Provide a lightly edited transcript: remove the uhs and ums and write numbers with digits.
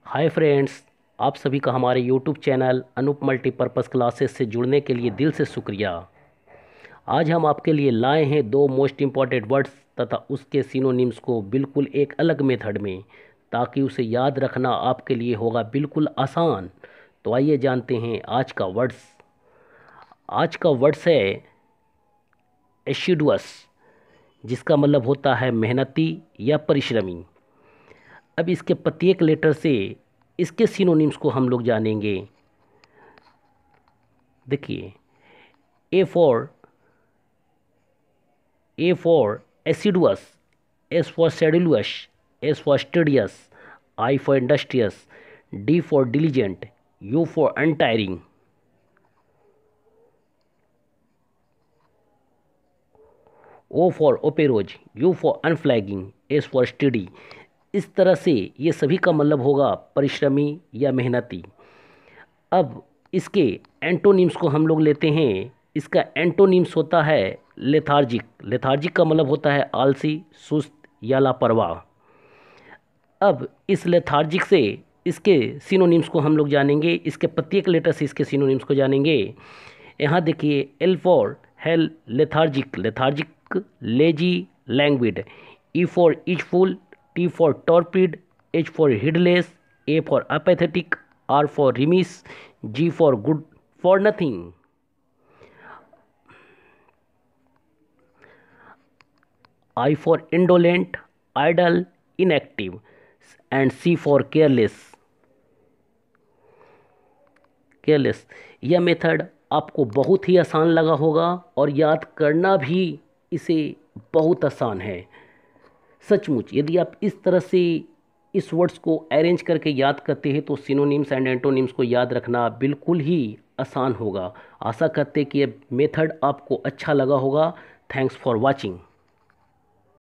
Hi friends, आप सभी का हमारे YouTube channel Anoop multipurpose classes से जुड़ने के लिए दिल से शुक्रिया। आज हम आपके लिए लाए हैं दो मोस्ट इम्पॉर्टेंट वर्ड्स तथा उसके सिनोनिम्स को बिल्कुल एक अलग मेथड में, ताकि उसे याद रखना आपके लिए होगा बिल्कुल आसान। तो आइए जानते हैं आज का वर्ड्स। आज का वर्ड्स है एशिडुअस, जिसका मतलब होता है मेहनती या परिश्रमी। अब इसके प्रत्येक लेटर से इसके सिनोनिम्स को हम लोग जानेंगे। देखिए, A for aciduous, S for sedulous, S for studious, I for industrious, D for diligent, U for untiring, O for operose, U for unflagging, S for steady। इस तरह से ये सभी का मतलब होगा परिश्रमी या मेहनती। अब इसके एंटोनिम्स को हम लोग लेते हैं। इसका एंटोनिम्स होता है लेथार्जिक। लेथार्जिक का मतलब होता है आलसी, सुस्त या लापरवाह। अब इस लेथार्जिक से इसके सिनोनिम्स को हम लोग जानेंगे। इसके प्रत्येक लेटर से इसके सिनोनिम्स को जानेंगे। यहाँ देखिए, L for hell lethargic, lethargic lazy languid, E for easeful, T for torpid, H for heedless, A for apathetic, R for remiss, G for good for nothing, I for indolent, idle, inactive, and C for careless। Careless. यह method आपको बहुत ही आसान लगा होगा और याद करना भी इसे बहुत आसान है। सचमुच यदि आप इस तरह से इस वर्ड्स को अरेंज करके याद करते हैं तो सिनोनिम्स एंड एंटोनिम्स को याद रखना बिल्कुल ही आसान होगा। आशा करते कि ये मेथड आपको अच्छा लगा होगा। Thanks for watching.